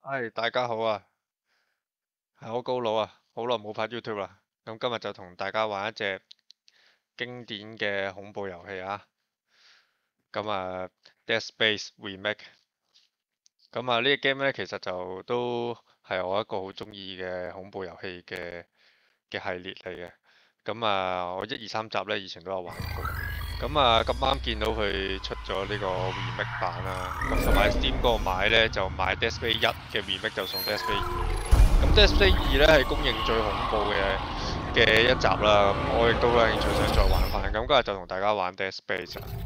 大家好啊，係我高佬啊，好耐冇拍 YouTube 啦，咁今日就同大家玩一隻經典嘅恐怖遊戲啊，咁Dead Space Remake，咁呢個 game 咧其實就都係我一個好中意嘅恐怖遊戲嘅系列嚟嘅，我一二三集咧以前都有玩過，咁啱見到佢出咗呢個 remake 版啦，咁同埋 Steam 嗰個買咧就買 Dead Space 一嘅 remake 就送 Dead Space 二，咁 Dead Space 二咧係公認最恐怖嘅一集啦，咁我亦都有興趣想再玩翻，咁今日就同大家玩 Dead Space 啊。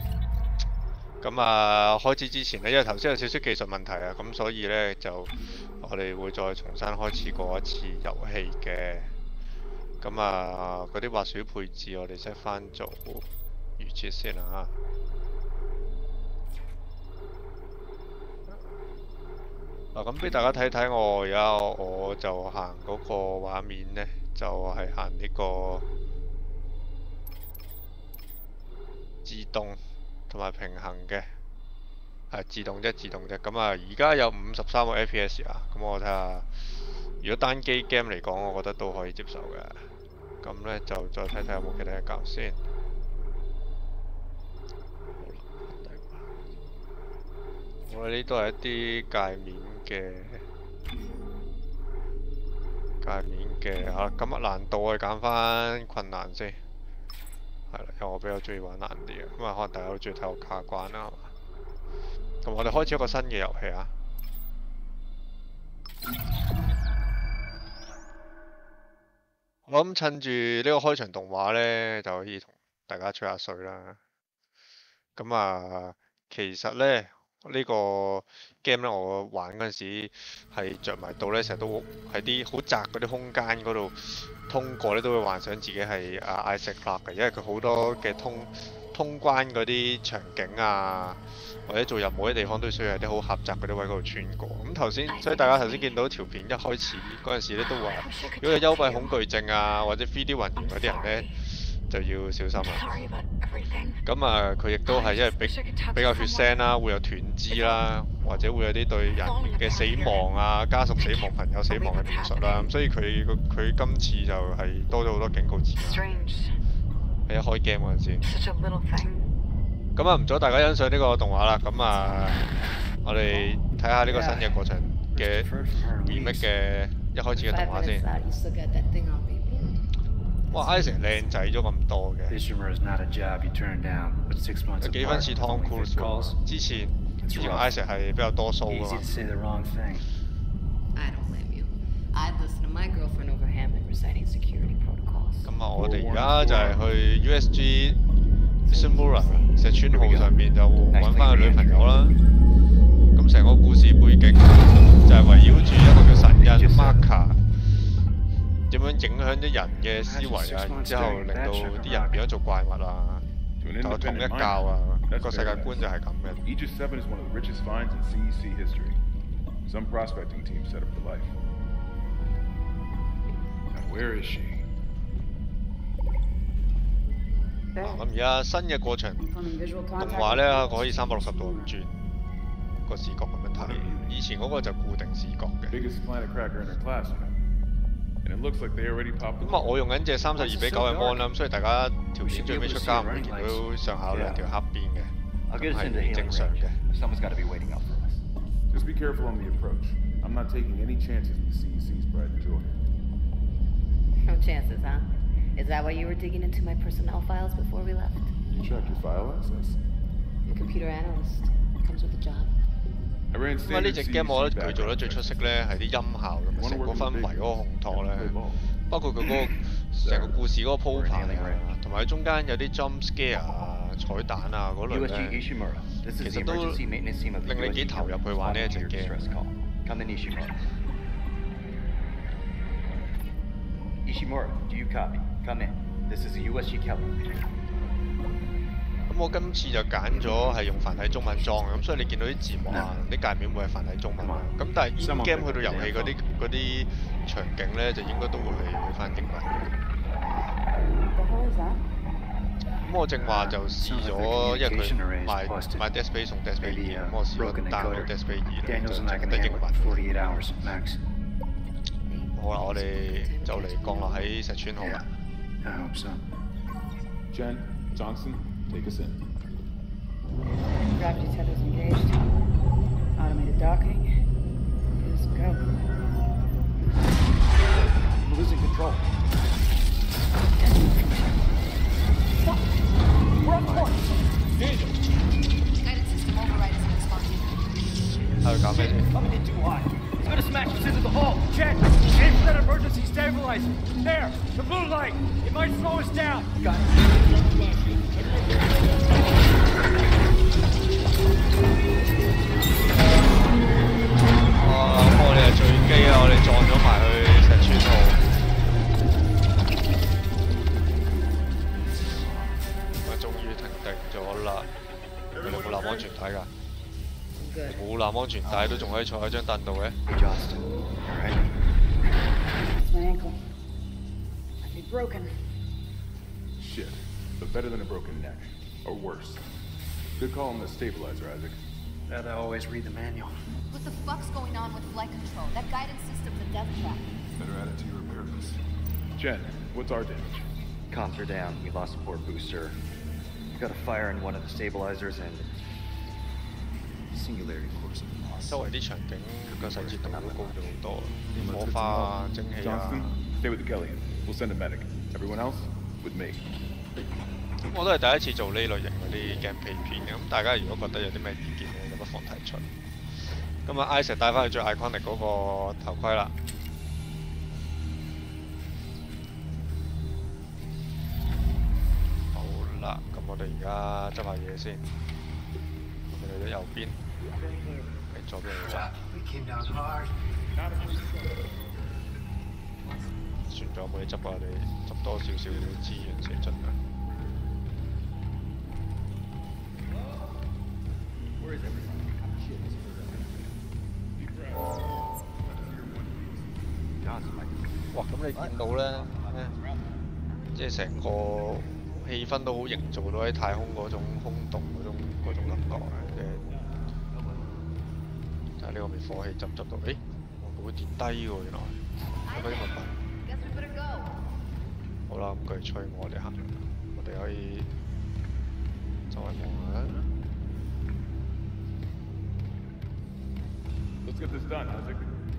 開始之前呢，因為頭先有少少技術問題啊，咁所以呢，就我哋會再重新開始過一次遊戲嘅。嗰啲滑鼠配置我哋 set 翻做預設先啊。咁俾大家睇睇我而家我就行嗰個畫面呢，就係行呢個自動同埋平衡嘅，係自動啫，自動啫。而家有53個 FPS 啊，咁我睇下，如果單機 game 嚟講，我覺得都可以接受嘅。咁呢就再睇睇有冇其他嘢搞先。我哋呢度係一啲界面嘅嚇，咁難度我哋揀翻困難先。係啦，因為我比較中意玩難啲嘅，可能大家都中意睇我卡關啦，係嘛？咁我哋開始一個新嘅遊戲啊！我諗趁住呢個開場動畫呢，就可以同大家吹下水啦。其實呢，呢個 game 呢，我玩嗰陣時係着迷到呢，成日都喺啲好窄嗰啲空間嗰度通過呢，都會幻想自己係Isaac Clarke 嘅，因為佢好多嘅通關嗰啲場景啊，或者做任務嘅地方都需要喺啲好狹窄嗰啲位嗰度穿過。咁頭先，所以大家頭先見到條片一開始嗰陣時咧，都話如果有幽閉恐懼症啊，或者 3D 暈眩嗰啲人呢，就要小心啦。佢亦都係因為比較血腥啦，會有斷肢啦，或者會有啲對人嘅死亡啊、家屬死亡、朋友死亡嘅描述啦。所以佢今次就係多咗好多警告字眼。喺一開 game 嗰陣時。唔阻大家欣賞呢個動畫啦。我哋睇下呢個新嘅過程嘅 remake 嘅一開始嘅動畫先。哇 ，Isaac 靚仔咗咁多嘅，有幾分似 Tom Cruise 喎。之前 Isaac 係比較多鬚㗎嘛。我哋而家就係去 USG Ishimura 石川號上面就揾翻個女朋友啦。咁成個故事背景就係圍繞住一個叫神印 Marker 點樣影響啲人嘅思維啊，然之後令到啲人變咗做怪物啊，就統一教啊，個世界觀就係咁嘅。 Aegis 7 is one of the richest finds in CEC history. Some prospecting team set up for life. Now where is she? 而家新嘅過場動畫呢，可以360度咁轉個視覺咁樣睇，以前嗰個就固定視覺嘅。我用緊隻32:9嘅 mon 啦，咁所以大家條片最尾出街唔會見到上下兩條黑邊嘅，咁係正常嘅。 Just be careful on the approach. I'm not taking any chances with CEC's pride and joy. No chances, huh? Is that why you were digging into my personnel files before we left? You checked your file access. I'm a computer analyst. Comes with the job. 呢隻 game 我覺得佢做得最出色呢係啲音效同埋成個氛圍嗰個烘托呢，包括佢嗰個成個故事嗰個鋪排啊，同埋中間有啲 jump scare 啊、彩蛋啊嗰類呢，其實都令你幾投入去玩呢一隻 game。 Ishimura, do you copy? Come in. This is the USG Kelly. 我今次就揀咗係用繁體中文裝嘅，咁所以你見到啲字幕啊、啲界面會係繁體中文啊。咁但係 in game 去到遊戲嗰啲場景咧，就應該都會係翻英文嘅。 咁我正話就試咗，因為佢賣 Dead Space 送 Dead Space 2，咁我試咗 download Dead Space 2咧，就淨得英文。好啦，我哋就嚟降落喺石川號啦。 Jen, Johnson, take us in. Gravity tethers engaged. Automated docking. Just go. I'm losing control. Stop! We're on course! Daniel! Guidance system override has been responded. 喺度搞咩啫？ Coming in too high. It's gonna smash us into the hull. Jen, aim for that emergency stabilizer. There, the blue light. It might slow us down. Got it. 我哋係墜機啊！我哋撞咗埋去石川號。我終於停定咗啦！佢哋冇攬安全帶㗎， Good. 冇攬安全帶都仲可以坐喺張凳度嘅。 Hey, Johnston. All right. It's my ankle. Might be broken. Shit. But better than a broken neck. Or worse. Good call on the stabilizer, Isaac. Gotta always read the manual. What the fuck's going on with flight control? That guidance system's a death trap. Better add it to your repair list. Jen, what's our damage? Comms are down. We lost a port booster. Got a fire in one of the stabilizers and singularity cores have been lost. 周圍啲場景個細節度都高咗好多，啲火花啊、蒸氣啊。 Johnston, stay with the Kellion. We'll send a medic. Everyone else, with me. 咁我都係第一次做呢類型嗰啲 gameplay 片嘅，咁大家如果覺得有啲咩意見咧，就不妨提出。咁啊，Isaac 帶翻去最 iconic 嗰個頭盔啦。好啦，咁我哋而家執下嘢先。我哋去咗右邊，喺左邊去執。 We came down hard. 船長冇嘢執啊，我哋執多少少資源先盡量。 Where is everyone? Shit, this is Johnson, Mike. 哇！咁你見到咧，即係成個氣氛都好營造到喺太空嗰種空洞嗰種感覺啊！即係睇下呢個滅火器執唔執到？誒，佢會跌低喎，原來有啲物品。 Guess we better go. 好啦，咁佢催我哋行，我哋可以周圍望下。 Let's get this done, Isaac.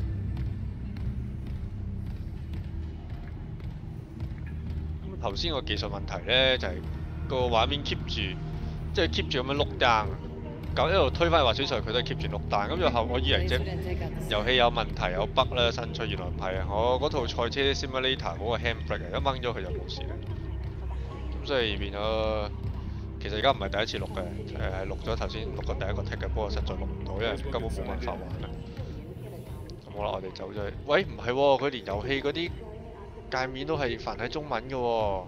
咁頭先個技術問題咧，就係、個畫面 keep 住，即係 keep 住咁樣碌 down，咁一路推翻去滑水上，佢都係 keep 住碌 down。咁最後我以為隻 Laser didn't take out the 遊戲有問題有 bug 咧新出，原來唔係啊！我嗰套賽車 simulator 嗰個 handbrake 一掹咗佢就冇事啦。咁所以變咗，其實而家唔係第一次錄嘅，係錄咗頭先錄過第一個 take 嘅，不過實在錄唔到，因為根本冇辦法玩啦。咁好啦，我哋走咗去。喂，唔係喎，佢連遊戲嗰啲界面都係繁體中文嘅喎。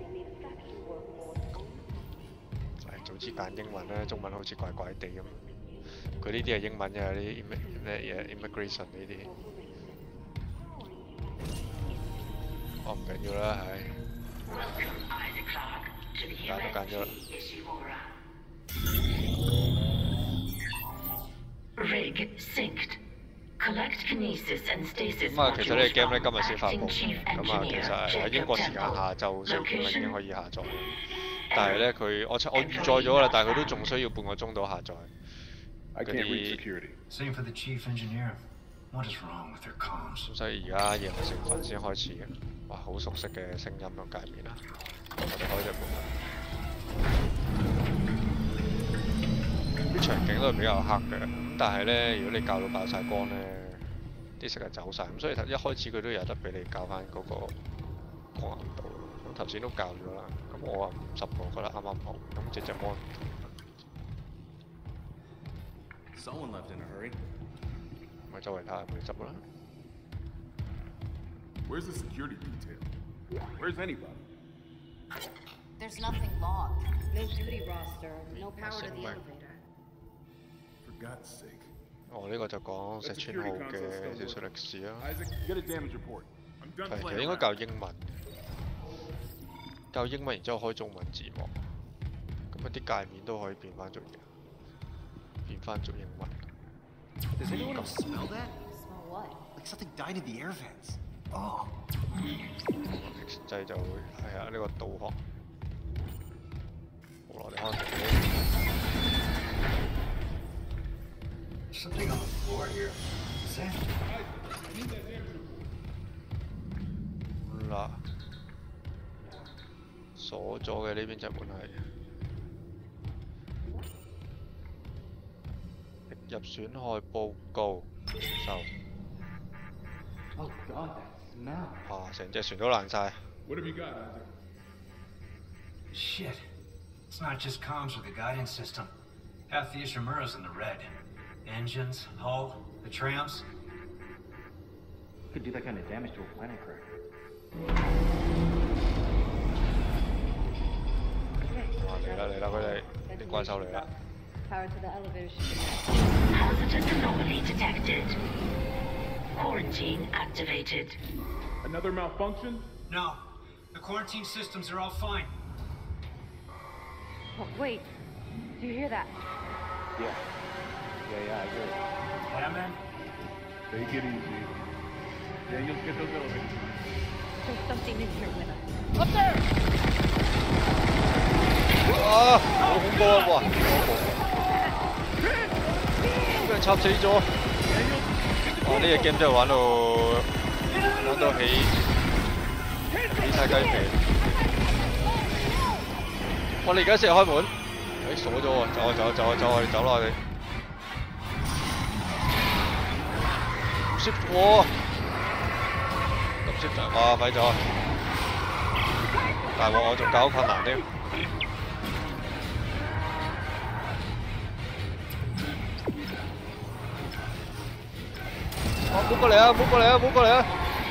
早知揀英文啦，中文好似怪怪地咁。佢呢啲係英文嘅，啲咩嘢 immigration 呢啲。唔緊要啦，唉。揀都揀咗啦。 Rig synced. Collect kinesis and stasis 咁啊，其實呢個 game 咧 modules 今日 from 先發布 Acting 嘅， Chief 咁啊，其 Engineer 實係喺英 Jacob 國時間 Temple. 下晝4點已經可以下載。但係 Location. 咧，我預載咗啦，但係佢都仲需要半個鐘到下載。 I can't reach security. Same for the chief engineer. What is wrong with their comms? 所以而家夜幕成分先開始嘅，哇！好熟悉嘅聲音同界面啊！我哋開隻門啦。啲場景都係比較黑嘅，咁但係咧，如果你校到爆晒光咧，啲色係走晒，咁所以一開始佢都有得俾你校翻嗰個光暗度。咁頭先都校咗啦，咁我話50個覺得啱啱好，咁隻 mon Someone left in a hurry. 咪周圍睇下有冇嘢執啦。 Where's the security detail? Where's anybody? There's nothing logged. No duty roster, no power to the elevator. For God's sake. 呢個就講石川號嘅少少歷史啦。 Isaac, get a damage report. I'm done 係，其實 playing 應該 around. 教英文，教英文然之後開中文字幕。 乜啲界面都可以變翻做英文。 Does anyone else smell that? Smell what? Like something died in the air vents. Oh. 掣就會係啊，呢個導航。好啦，我哋開定 Something on the floor here. Is that? 啦，鎖咗嘅呢邊就門係入損害報告收。 Oh God, that smell. 啊！成隻船都爛晒。 What have you got, Isaac? Shit. It's not just comms or the guidance system. Half the Ishimura's in the red. Engines, hull, the trams. Could do that kind of damage to a planet cracker. 嚟啦嚟啦，佢哋啲怪獸嚟啦！ Power to the elevator should Hazardous anomaly detected. Quarantine activated. Another malfunction? No. The quarantine systems are all fine. Oh, wait. Do you hear that? Yeah, I hear it. Yeah, man? Take it easy. Daniels, get those elevators. There's something in here with us. 啊！好恐怖啊！哇！俾人插死咗！哇！呢隻 game 真係玩到起晒雞皮。我哋而家先開門，誒鎖咗喎！走啊走啊走啊走啊！你走啦你！唔識喎！咁識就哇廢咗！大鑊我仲搞困難添。 哦，冇過嚟啊！冇過嚟啊！冇過嚟啊！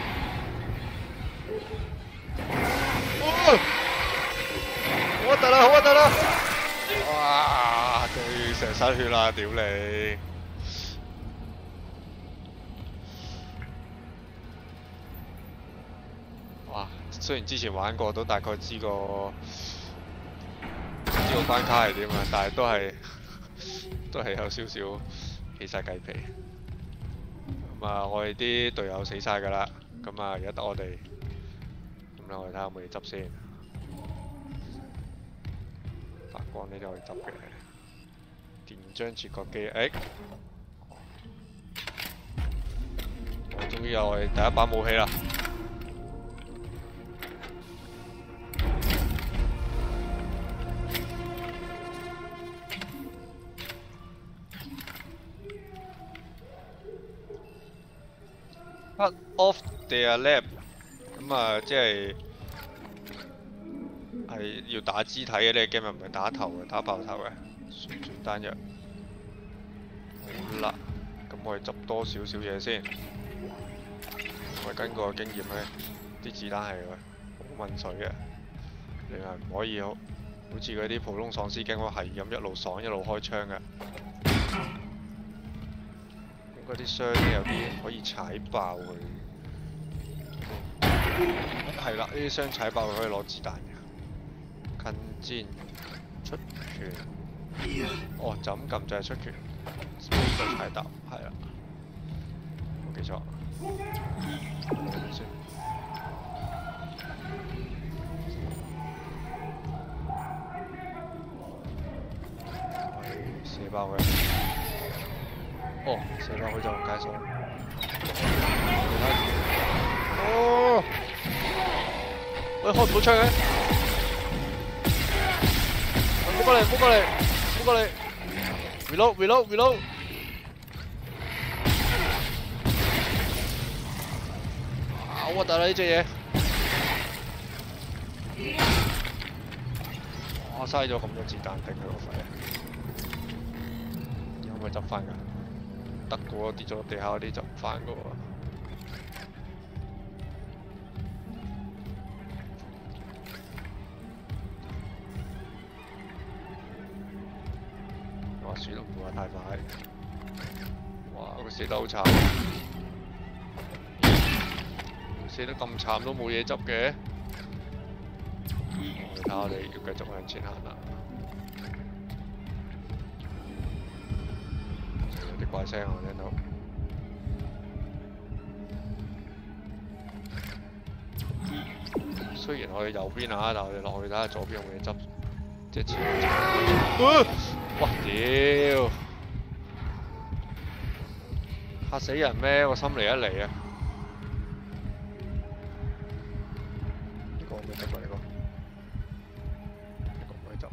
好核突啦！好核突啦！哇！佢成身血啦！屌你！哇！雖然之前玩過，都大概知個關卡係點啊，但係都係有少少起晒雞皮。 咁啊，我哋啲隊友死晒㗎啦，咁啊，而家得我哋，咁啦，我哋睇下有冇嘢執先。發光呢啲可以執嘅，電漿切割機，我終於有我哋第一把武器啦！Cut off their lab， 咁啊，即係要打肢體嘅呢個 game，唔係打頭嘅，打爆頭嘅，算單藥。好啦，咁我哋執多少少嘢先。我根據個經驗咧，啲子彈係好問水嘅，你係唔可以好似嗰啲普通喪屍 game 係咁一路爽一路開槍嘅。 嗰啲箱咧有啲可以踩爆佢，係啦，呢啲箱踩爆佢可以攞子彈嘅。近戰出拳，哦，就咁撳就係出拳，就踩踏，係啦，冇記錯。先，射爆佢。 哦，射爆佢就解鎖。哦，喂，開唔到槍嘅。唔好過嚟，唔好過嚟，唔好過嚟。reload。好核突啦呢隻嘢。我嘥咗咁多子彈頂佢個肺。有冇執翻㗎？ 得嘅喎，跌咗落地下嗰啲就唔翻嘅喎。滑鼠都唔會話太快。哇！佢死得好慘，死得咁慘都冇嘢執嘅。我哋睇下我哋要繼續向前行啦。 怪聲我聽到。雖然我哋右邊啊，但係我哋落去睇下左邊有冇嘢執，即係前面。哇！屌！嚇死人咩？個心嚟一嚟啊！呢個唔可以執啊！呢個唔可以執。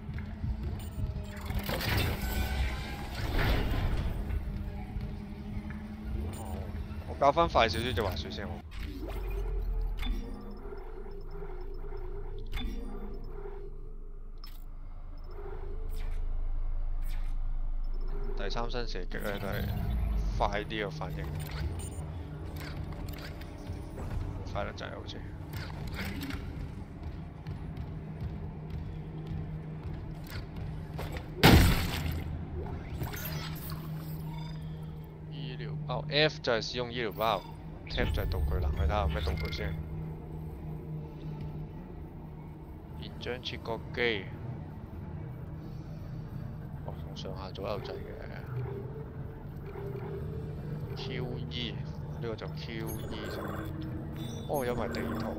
我教翻快少少隻滑雪先好。第三身射擊咧都係快啲嘅反應，快得滯好似。醫療包 F 就係使用醫療包 ，Tab 就係道具欄，去睇下有咩道具先。現張切割機，哦，同上下左右掣嘅。QE 呢個就 QE 哦，有埋地圖。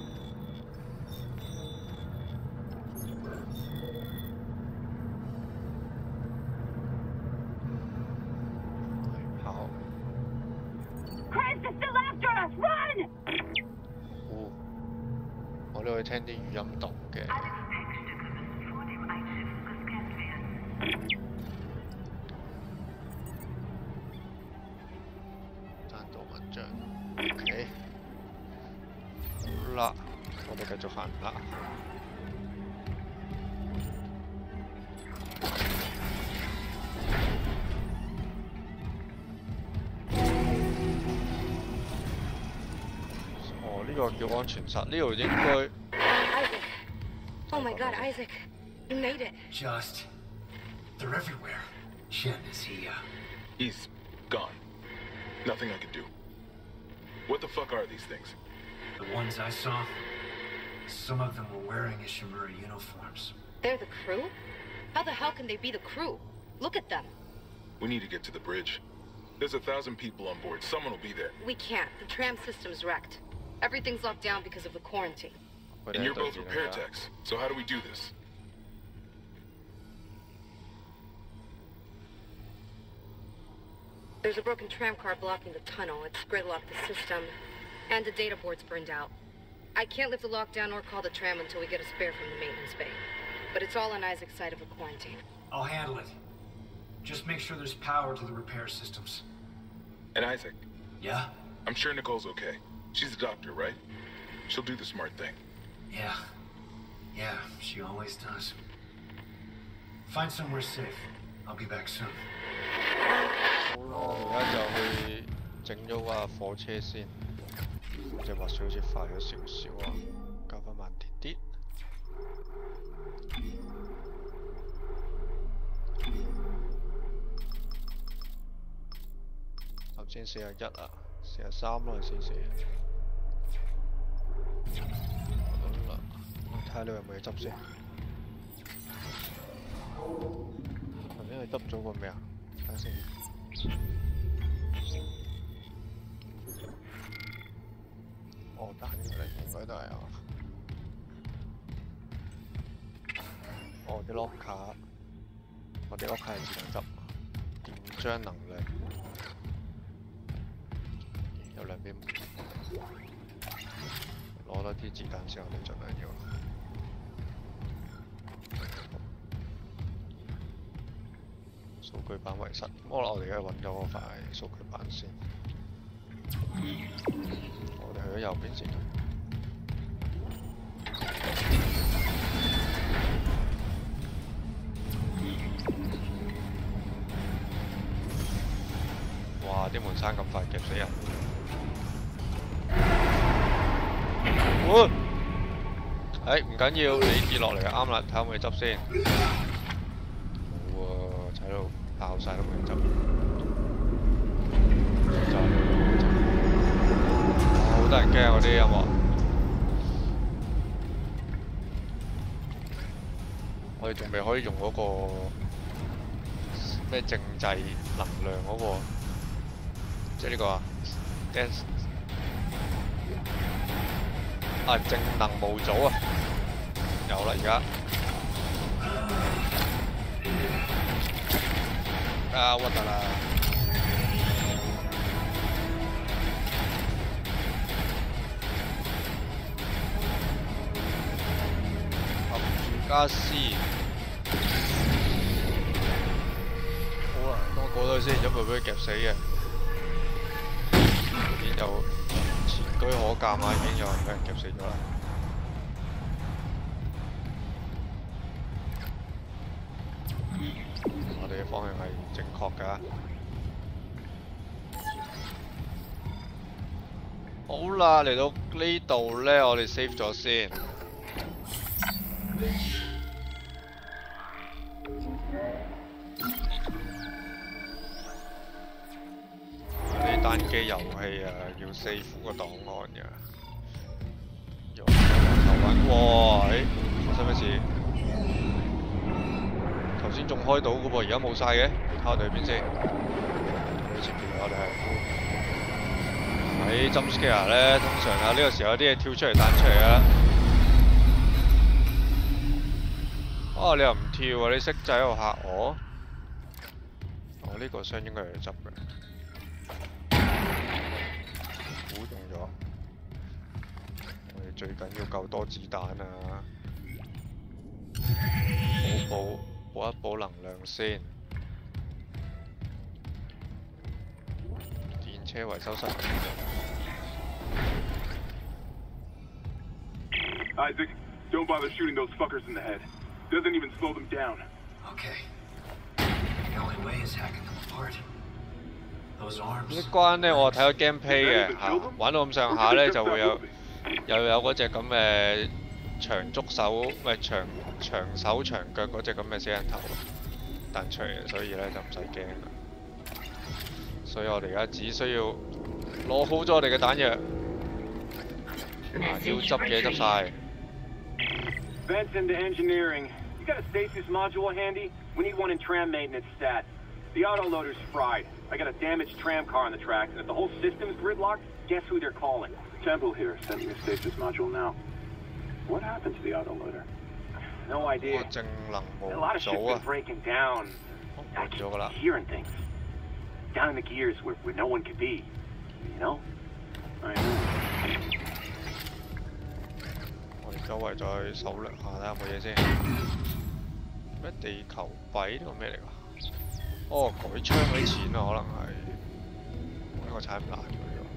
跑。 Christ is still after us! Run! 哦，我哋可以聽啲語音讀嘅。OK， 好啦，我哋繼續行啦。哦，呢個叫安全室，呢度應該。 Isaac! Oh my God, Isaac! You made it. Just, they're everywhere. Shen, is he? He's gone. Nothing I can do. What the fuck are these things? The ones I saw, some of them were wearing Ishimura uniforms. They're the crew? How the hell can they be the crew? Look at them. We need to get to the bridge. There's 1,000 people on board. Someone will be there. We can't. The tram system's wrecked. Everything's locked down because of the quarantine. And you're both repair techs, so how do we do this? There's a broken tram car blocking the tunnel. It's gridlocked the system, and the data board's burned out. I can't lift the lockdown or call the tram until we get a spare from the maintenance bay. But it's all on Isaac's side of the quarantine. I'll handle it. Just make sure there's power to the repair systems. And Isaac? Yeah? I'm sure Nicole's okay. She's a doctor, right? She'll do the smart thing. Yeah. Yeah, she always does. Find somewhere safe. I'll be back soon. 好啦，我而家就去整咗架火車先。隻滑雪好似快咗少少啊，較翻慢啲啲。頭先41啊，43咯，先寫。好啦，睇下你有冇嘢執先。頭先你執咗個咩啊？睇下先。哦，彈出嚟應該都係啊。哦，啲 lock 卡，我啲 lock 卡係自動執。電漿能量，有兩邊門。攞多啲子彈先，我哋盡量要。數據板遺失，我哋而家揾咗嗰塊數據板先。我哋去咗右邊先。哇！啲門閂咁快夾死人。唔緊要，你跌落嚟就啱啦，睇下可唔可以執先。冇喎，喺度爆晒都冇人執。好得人驚嗰啲音樂。我哋仲未可以用嗰個咩政制能量嗰、個，即係呢個啊 ，dance 啊正能模組啊，有啦而家。啊核突啦！合住家私。好啊，等我過咗去先，因為俾佢夾死嘅。已經有前車可鑑啊，已經有人俾人夾死咗啦。我哋嘅方向係正確㗎。好啦，嚟到呢度咧，我哋 save 咗先。呢單機遊戲啊，要 save 個檔案嘅。用頭揾，哇！發生咩事？頭先仲開到嘅噃，而家冇晒嘅。睇下我哋去邊先。喺前邊，我哋係喺 jump scare 咧，通常啊呢個時候有啲嘢跳出嚟彈出嚟啊。哦，你又唔跳啊？你識仔喺度嚇我？我呢個箱應該係執嘅。估中咗。我哋最緊要夠多子彈啊！補一補能量先。電車維修室。 Isaac, don't bother shooting those fuckers in the head. Doesn't even slow them down. Okay. The only way is hacking them apart. Those arms. 呢關咧，我睇咗 gameplay 嘅嚇，玩到咁上下咧就會有嗰隻咁嘅長足手，唔係長手長腳嗰隻咁嘅死人頭彈出嚟嘅，所以咧就唔使驚啦。所以我哋而家只需要攞好咗我哋嘅彈藥，要執嘢執晒。 Vents into engineering. You got a stasis module handy? We need one in tram maintenance stat. The autoloader's fried. I got a damaged tram car on the tracks, and if the whole system's gridlocked, guess who they're calling? Temple here, sending a stasis module now. What happened to the autoloader? No idea. 正能模 A lot of shit's 組 been 啊， breaking down. I 換咗㗎啦。 keep hearing things. Down in the gears where no one could be. You know? I know. 我哋周圍再搜掠下睇下有冇嘢先。咩地球幣呢個咩嚟㗎？哦，改槍嗰啲錢啊，可能係。呢個踩唔爛㗎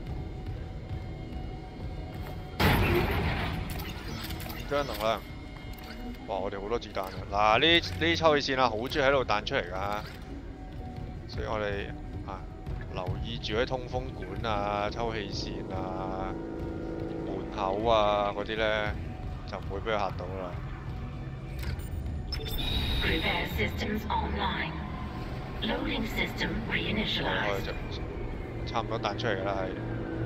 呢個。5張能量。哇！我哋好多子彈啊！嗱，呢抽氣線啊，好中意喺度彈出嚟㗎。所以我哋啊留意住啲通風管啊、抽氣線啊、門口啊嗰啲咧，就唔會俾佢嚇到啦。 Repair systems online. Loading system reinitialized. 差唔多彈出嚟㗎啦，係。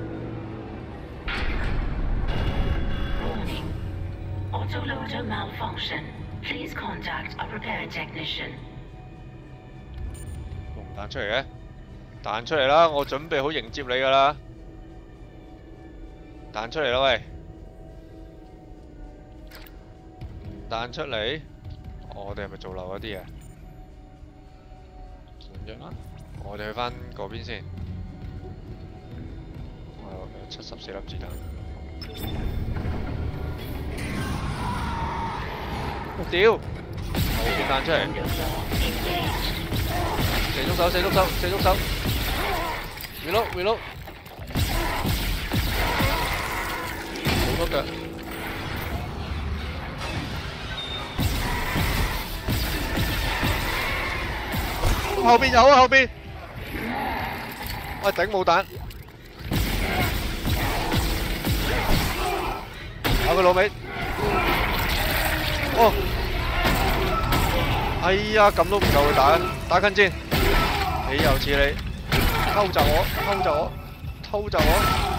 Warning. Autoloader malfunction. Please contact a repair technician. 唔彈出嚟嘅，彈出嚟啦！我準備好迎接你㗎啦。彈出嚟啦喂！唔彈出嚟，我哋係咪做漏一啲嘢？順約啦，我哋去翻嗰邊先。我有74粒子彈。屌！後邊彈出嚟。射足手，射足手，射足手 ！reload，reload， 好多腳。後邊有啊，後邊。喂，頂冇彈。打佢老味。哦。哎呀，咁都唔夠佢打，打近戰。你又似你偷襲我，偷襲我，偷襲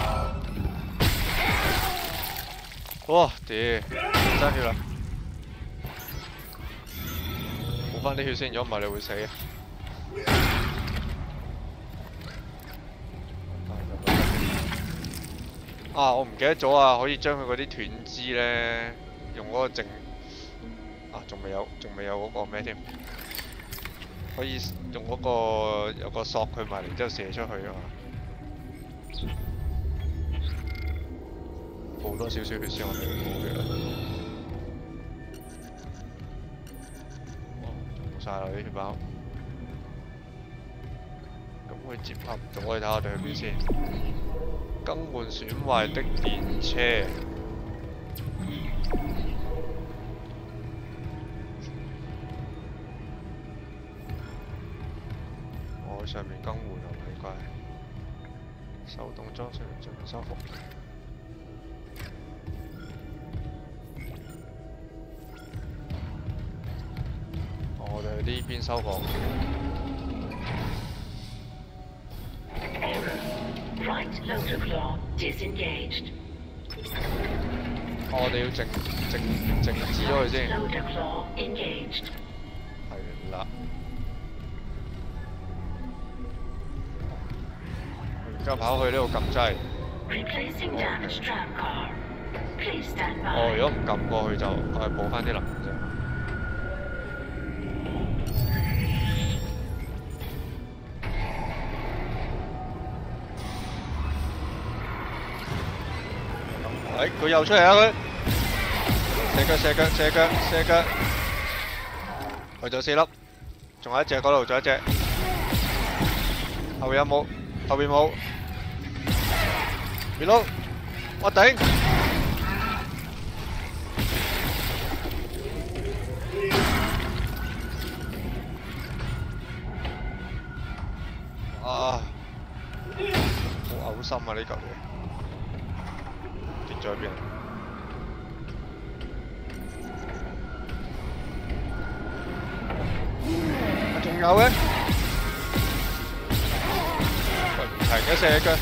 我！哇！屌，真血啦！補翻啲血先，如果唔係你會死啊！ 啊！我唔記得咗啊，可以將佢嗰啲斷肢咧，用嗰個正啊，仲未有嗰個咩添？可以用嗰個有個索佢埋，然之後射出去啊嘛。補多少少血先，我哋冇血啦。冇晒啦啲血包。咁佢接合唔到，我哋睇下我哋去邊先。更換損壞的電車。我喺上面更換啊，唔該。手動裝上進行修復。我哋呢邊修復。 Right loader claw disengaged. 我哋要靜止咗佢先。 Loader claw engaged. 係啦。而家跑去呢度撳掣。 Replacing damaged tram car. Please stand by. 哦，如果唔撳過去就我係補翻啲能量啫。佢又出嚟啦佢，射腳，佢仲有4粒，仲有一隻嗰度，仲有一隻，後邊有冇？後邊冇 ，reload， 我頂，啊，好嘔心啊呢嚿嘢。在邊？仲有嘅，喂唔停嘅射腳。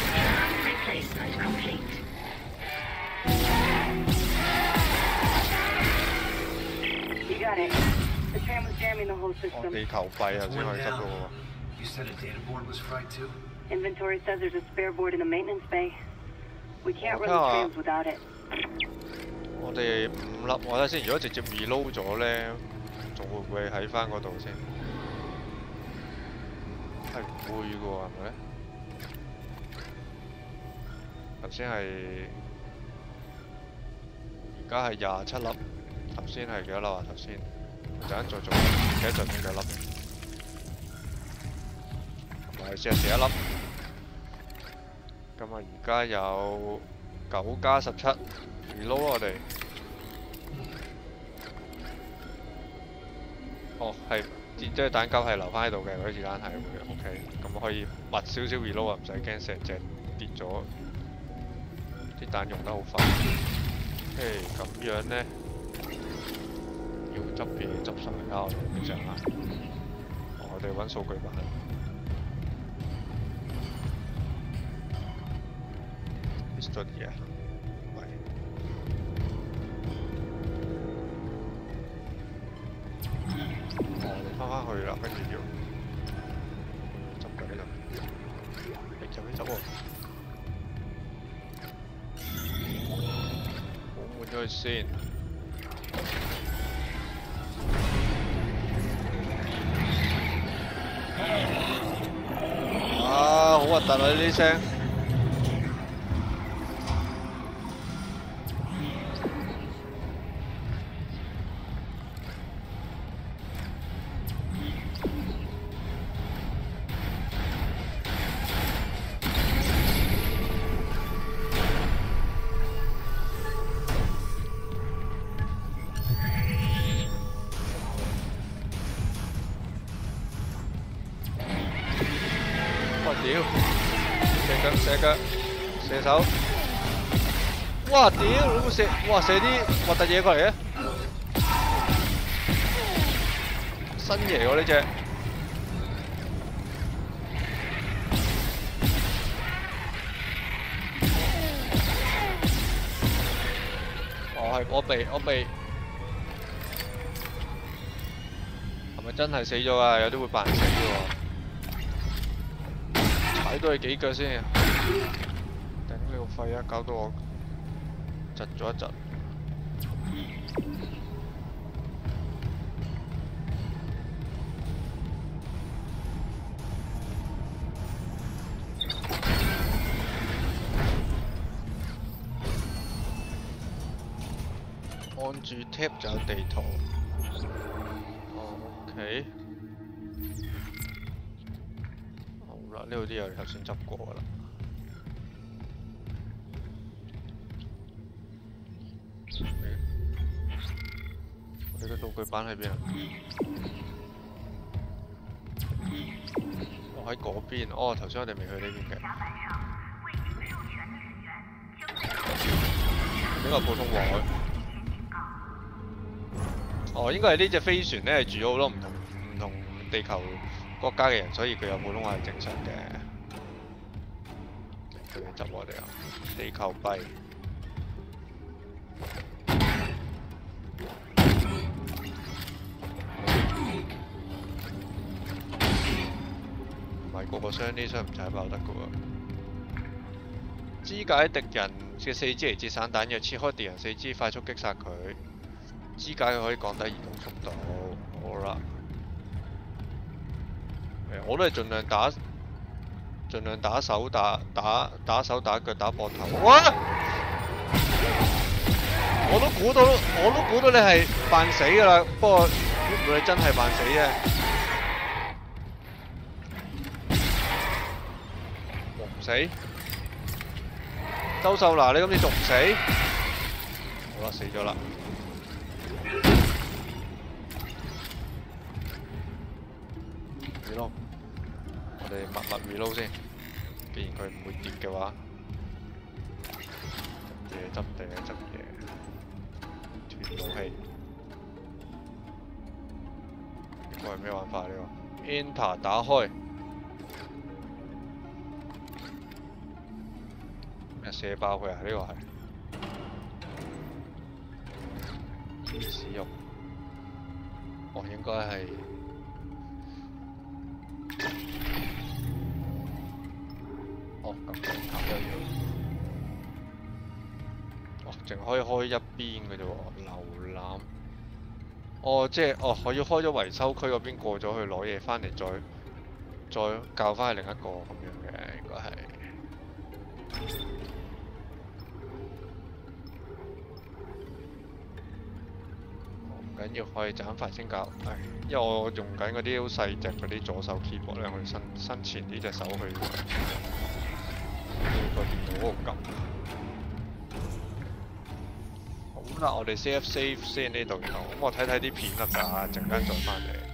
You got it. The tram was jamming the whole 我 system. 地球幣頭先可以執到喎。 You said a data board was fried too? Inventory says there's a spare board in the maintenance bay. We can't run the trams without it. 我哋5粒，我睇先。如果直接 reload 咗咧，仲會唔會喺翻嗰度先？係唔會嘅喎，係咪咧？頭先係，而家係27粒。頭先係幾多粒啊？頭先陣間再做，唔記得咗邊幾粒。同埋試下1粒。 咁啊，而家有9加17 reload 我哋。哦，係即係彈膠係留翻喺度嘅，嗰啲子彈係會 OK。咁可以密少少 reload 啊，唔使驚成隻跌咗。啲彈用得好快。OK， 咁樣咧，要執嘢執晒啦，我哋呢隻啊。我哋揾數據版。 Pistol 嘢，唔係。我哋翻返去啦，跟住要執佢呢度，你執喎。我換咗佢先。啊，好核突啊！呢啲聲。 屌！射腳，射手！哇屌！你冇射，哇射啲核突嘢過嚟嘅，新嘢喎呢隻。我避，係咪真係死咗啊？有啲會扮死嘅喎，踩到佢幾腳先。頂你個肺啊！搞到我窒咗一窒。按住 tab 就有地圖。OK。好啦，呢度啲嘢頭先執過㗎啦。我哋嘅道具板喺邊啊？我喺嗰邊。哦，頭先我哋未去呢邊嘅。呢個普通話。哦，應該係呢隻飛船咧，係住咗好多唔同地球國家嘅人，所以佢有普通話係正常嘅。佢哋執我哋啊！地球幣。唔係個個箱啲箱唔踩爆得㗎喎。肢解敵人嘅4支嚟自散彈藥，切開敵人4支，快速擊殺佢。肢解佢可以降低移動速度。好啦，我都係盡量打手打手打腳打膊頭。哇！我都估到你係扮死㗎啦，不過估唔到你真係扮死啫。仲唔死？周秀娜，你今次仲唔死？好啦，死咗啦。reload， 我哋密 reload 先。既然佢唔會跌嘅話，執嘢，斷武器。呢個係咩玩法呢個 ？Enter 打開。咩射爆佢啊？呢個係。使用，我應該係咁頭一樣，淨可以開一邊嘅啫喎，瀏覽。即係我要開咗維修區嗰邊過咗去攞嘢翻嚟，再教翻去另一個咁樣嘅，應該係。唔緊要，可以斬快先教。因為我用緊嗰啲好細隻嗰啲左手 keyboard 咧，我要伸前呢隻手去個電腦嗰度撳。好啦，我哋 save 先呢度，然後咁我睇睇啲片得唔得啊？陣間再翻嚟。